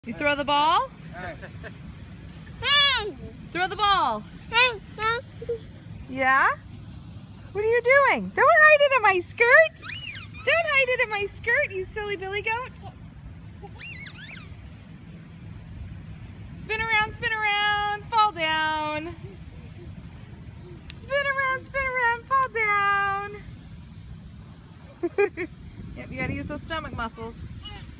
You throw the ball? Throw the ball. Yeah? What are you doing? Don't hide it in my skirt. Don't hide it in my skirt, you silly billy goat. Spin around, fall down. Spin around, fall down. Yep, you gotta use those stomach muscles.